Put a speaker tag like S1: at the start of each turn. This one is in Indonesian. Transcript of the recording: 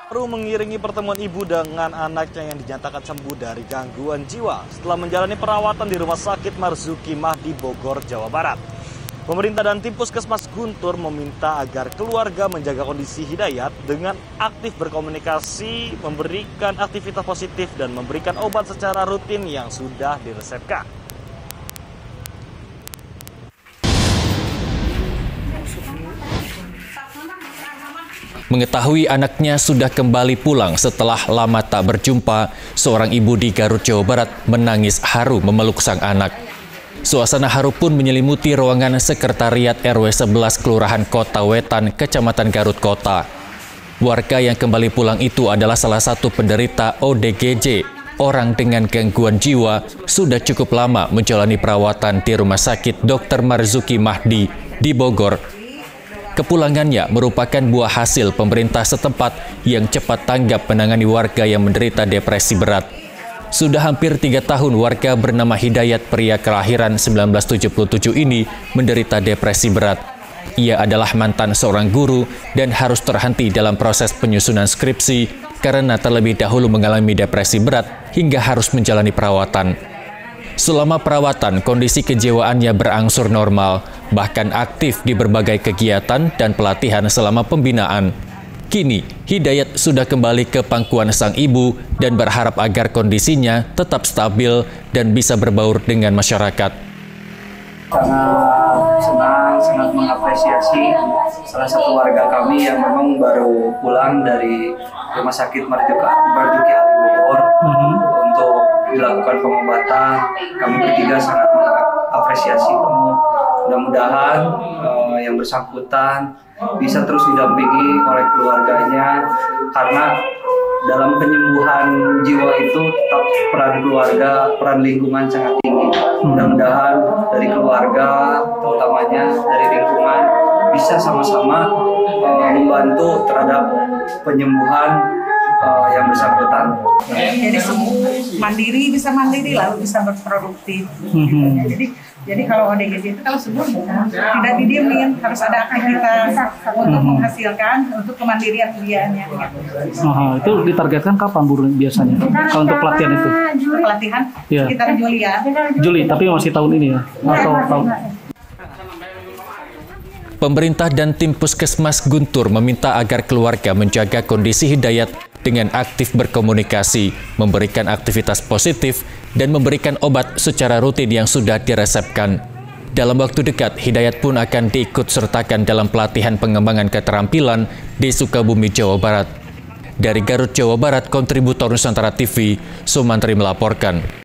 S1: Baru mengiringi pertemuan ibu dengan anaknya yang dinyatakan sembuh dari gangguan jiwa setelah menjalani perawatan di Rumah Sakit Marzuki Mahdi Bogor, Jawa Barat. Pemerintah dan tim Puskesmas Guntur meminta agar keluarga menjaga kondisi Hidayat dengan aktif berkomunikasi, memberikan aktivitas positif dan memberikan obat secara rutin yang sudah diresepkan.
S2: Mengetahui anaknya sudah kembali pulang setelah lama tak berjumpa, seorang ibu di Garut, Jawa Barat menangis haru memeluk sang anak. Suasana haru pun menyelimuti ruangan sekretariat RW 11 Kelurahan Kota Wetan, Kecamatan Garut Kota. Warga yang kembali pulang itu adalah salah satu penderita ODGJ, orang dengan gangguan jiwa, sudah cukup lama menjalani perawatan di Rumah Sakit Dr. Marzuki Mahdi di Bogor. Kepulangannya merupakan buah hasil pemerintah setempat yang cepat tanggap menangani warga yang menderita depresi berat. Sudah hampir 3 tahun warga bernama Hidayat, pria kelahiran 1977 ini menderita depresi berat. Ia adalah mantan seorang guru dan harus terhenti dalam proses penyusunan skripsi karena terlebih dahulu mengalami depresi berat hingga harus menjalani perawatan. Selama perawatan, kondisi kejiwaannya berangsur normal, bahkan aktif di berbagai kegiatan dan pelatihan selama pembinaan. Kini, Hidayat sudah kembali ke pangkuan sang ibu dan berharap agar kondisinya tetap stabil dan bisa berbaur dengan masyarakat.
S3: Sangat senang, sangat mengapresiasi salah satu warga kami yang memang baru pulang dari Rumah Sakit Marzuki Bogor untuk dilakukan pengobatan. Kami bertiga sangat mengapresiasi penuh. Mudah-mudahan yang bersangkutan bisa terus didampingi oleh keluarganya, karena dalam penyembuhan jiwa itu tetap peran keluarga, peran lingkungan sangat tinggi. Mudah-mudahan dari keluarga, terutamanya dari lingkungan, bisa sama-sama membantu terhadap penyembuhan yang bersangkutan.
S4: Jadi sembuh, mandiri, bisa mandiri lalu bisa berproduktif. Jadi kalau ODGJ itu kalau sembuh tidak didiemin, harus ada aktivitas untuk menghasilkan untuk kemandirian dianya.
S5: Itu ditargetkan kapan Bu biasanya? Kalau untuk pelatihan itu?
S4: Pelatihan sekitar Juli ya.
S5: Juli, tapi masih tahun ini ya? Atau tahun?
S2: Pemerintah dan tim Puskesmas Guntur meminta agar keluarga menjaga kondisi Hidayat dengan aktif berkomunikasi, memberikan aktivitas positif, dan memberikan obat secara rutin yang sudah diresepkan. Dalam waktu dekat, Hidayat pun akan diikut-sertakan dalam pelatihan pengembangan keterampilan di Sukabumi, Jawa Barat. Dari Garut, Jawa Barat, kontributor Nusantara TV, Sumantri melaporkan.